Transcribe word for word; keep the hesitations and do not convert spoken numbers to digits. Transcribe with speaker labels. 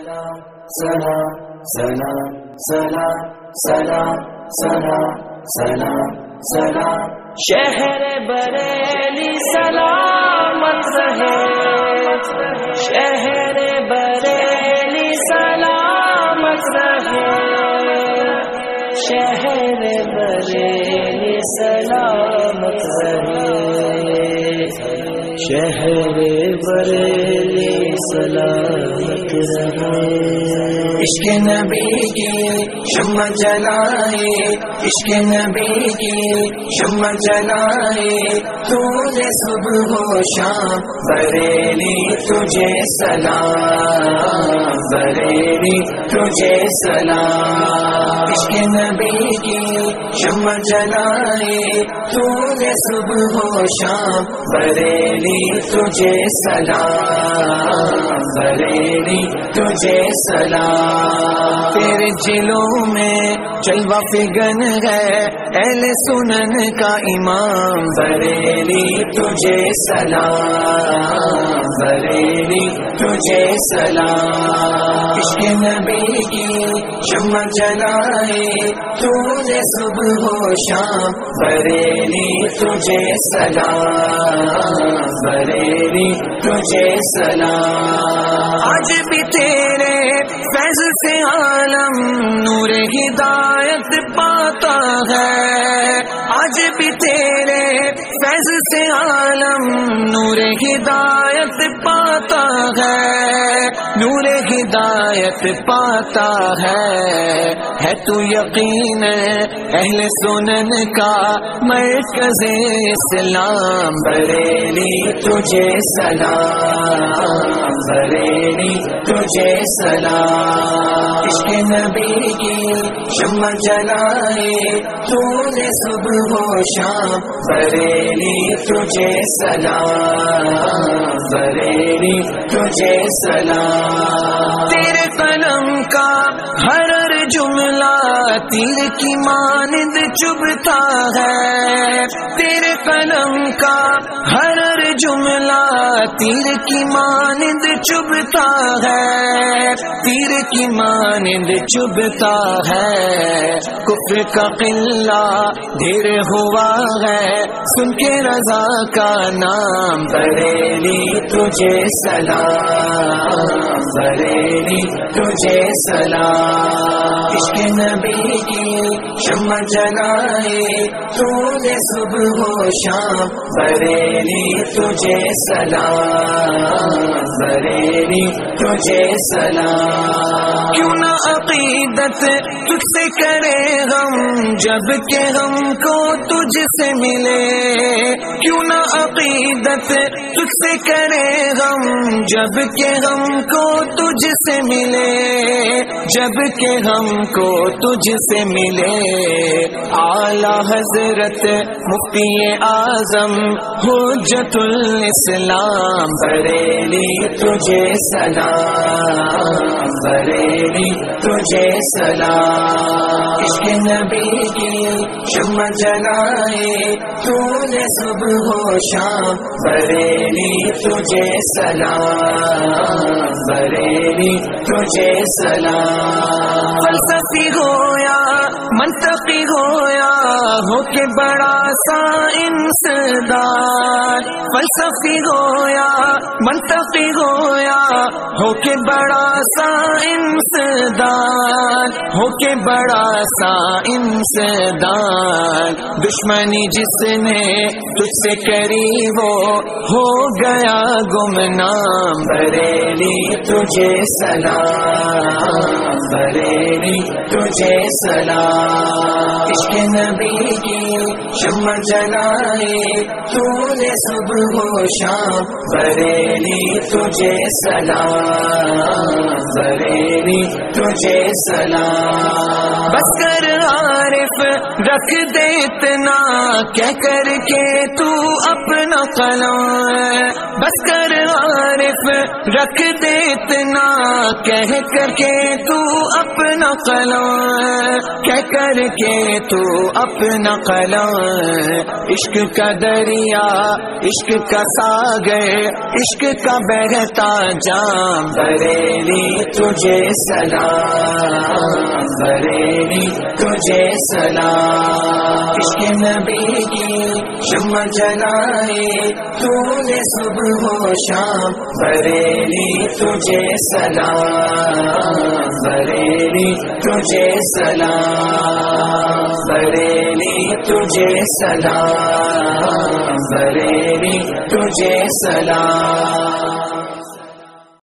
Speaker 1: سلام سلام سلام سلام سلام سلام سلام سلام شہر بریلی سلامت رہے، شہر بریلی سلامت رہے، شہر بریلی سلامت رہے، شہر بریلی سلامت رہے۔ عشق نبی کی شمع جلائے، عشق نبی کی شمع جلائے، تو نے صبح و شام بریلی تجھے سلام، بریلی تجھے سلام۔ عشق نبی کی شمع جلائے، تو نے صبح و شام بریلی تجھے سلام، بریلی تجھے سلام۔ تیرے جلوں میں جلوہ فگن ہے اہل سنن کا امام، بریلی تجھے سلام، بریلی تجھے سلام۔ عشق نبی کی شمع جلائے، تو نے صبح و شام بریلی تجھے سلام، بریلی تجھے سلام۔ آج بھی تیرے فیض سے عالم نور ہدایت پاتا ہے، آج بھی تیرے فیض سے عالم نور ہدایت پاتا ہے، نور ہدایت پاتا ہے۔ ہے تو یقین اہل سنن کا مرکز اسلام، بریلی تجھے سلام، بریلی تجھے سلام۔ عشق نبی کی شمع جلائے، تو نے صبح و شام بریلی تجھے سلام، بریلی تجھے سلام۔ تیرے قلم کا ہر ہر جملہ تیر کی مانند چبھتا ہے، تیرے قلم کا ہر ہر جملہ تیر کی مانند چبھتا ہے، تیر کی مانند چبھتا ہے۔ کفر کا قلہ ڈھیر ہوا ہے سن کے رضا کا نام، بریلی تجھے سلام، بریلی تجھے سلام۔ عشق نبی کی شمع جلائے، تو نے صبح و شام بریلی تجھے سلام، بریلی تجھے سلام۔ کیوں نہ عقیدت تجھ سے کرے غم جب کہ ہم کو تجھ سے ملے، کیوں نہ عقیدت تجھ سے کرے غم جب کہ ہم کو تجھ سے ملے، جب کہ ہم کو تجھ سے ملے۔ اعلیٰ حضرت مفتی اعظم حجت الاسلام، بریلی تجھے سلام، بریلی تجھے سلام۔ عشق نبی کی شمع جلائے، تو نے صبح و شام بریلی تجھے سلام، بریلی تجھے سلام۔ فلسفی ہو یا منطقی ہو یا ہو کے بڑا سا انسداد، فلسفی ہو یا منطقی ہو یا ہو کے بڑا سا انسداد، ہو کے بڑا سا انسداد۔ دشمنی جس نے تجھ سے کری وہ ہو گیا گمنام، بریلی تجھے سلام، بریلی تجھے سلام۔ عشق نبی کی شمع جلائے، تو نے صبح و شام بریلی تجھے سلام، بریلی تجھے سلام۔ بس کر عارف رکھ دے اتنا کہہ کر کے تو اپنا قلم، بس کر عارف رکھ دے اتنا کہہ کر کے تو اپنا قلم، کہہ کر کے تو اپنا قلم۔ عشق کا دریا عشق کا ساگر عشق کا بہتا جام بریلی تجھے سلام بریلی تجھے سلام عشق نبی کی شمع جلائے تو نے صبح و شام بریلی تجھے سلام بریلی تجھے سلام بریلی تجھے سلام بریلی تجھے سلام